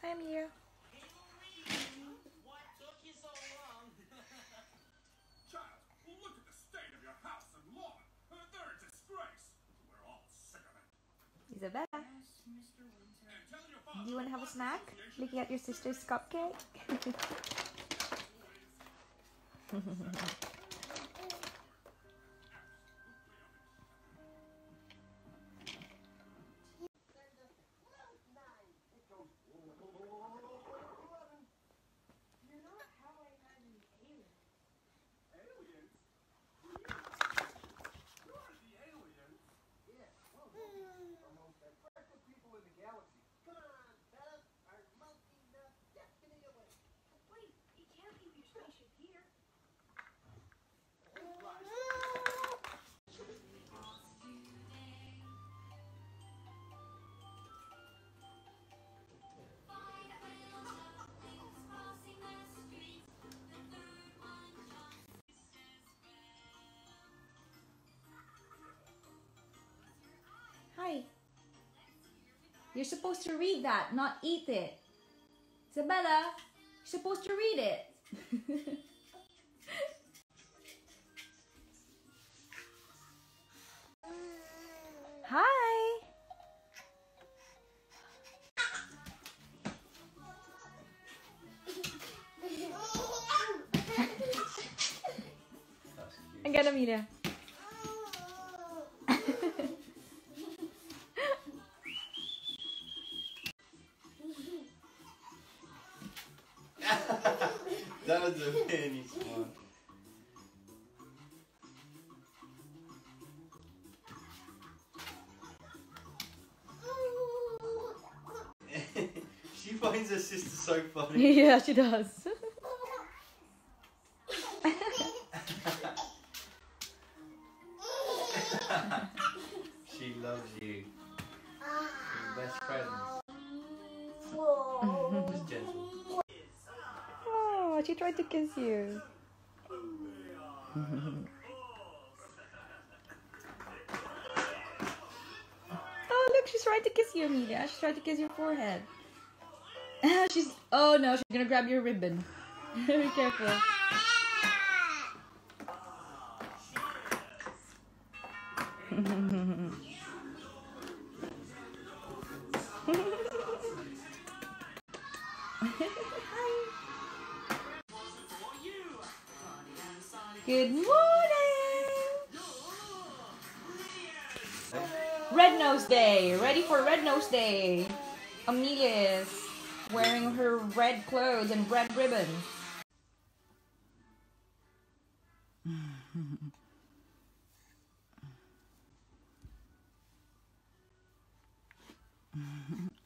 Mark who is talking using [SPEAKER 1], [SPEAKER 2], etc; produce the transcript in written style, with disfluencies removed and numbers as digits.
[SPEAKER 1] Hi, Amelia.
[SPEAKER 2] What took you so long?
[SPEAKER 3] Child, look at the state of your house and lawn. They're a disgrace. We're all sick of it.
[SPEAKER 1] Isabella,
[SPEAKER 2] Yes, Mr. Winter.
[SPEAKER 3] And tell your father
[SPEAKER 1] do you want to have a snack?
[SPEAKER 3] Association
[SPEAKER 1] Looking at your sister's cupcake?
[SPEAKER 2] You're not how I imagined aliens.
[SPEAKER 3] aliens? You're the aliens?
[SPEAKER 4] Yeah, well, monkeys are most attractive people in the galaxy. Come on, fellas, our monkey nut destiny away.
[SPEAKER 2] Wait, you can't leave your spaceship here.
[SPEAKER 1] Hi. You're supposed to read that, not eat it. Isabella, you're supposed to read it. Hi. Ang ganda, Mila.
[SPEAKER 5] That was a really smart. She finds her sister so funny.
[SPEAKER 1] Yeah, she does.
[SPEAKER 5] She loves you. You're best friends. Just gentle.
[SPEAKER 1] Oh, she tried to kiss you. Oh, look, she's trying to kiss you, Amelia. She's trying to kiss your forehead. Oh no, she's gonna grab your ribbon. Be careful. Good morning! Red Nose Day! Ready for Red Nose Day! Amelia is wearing her red clothes and red ribbon.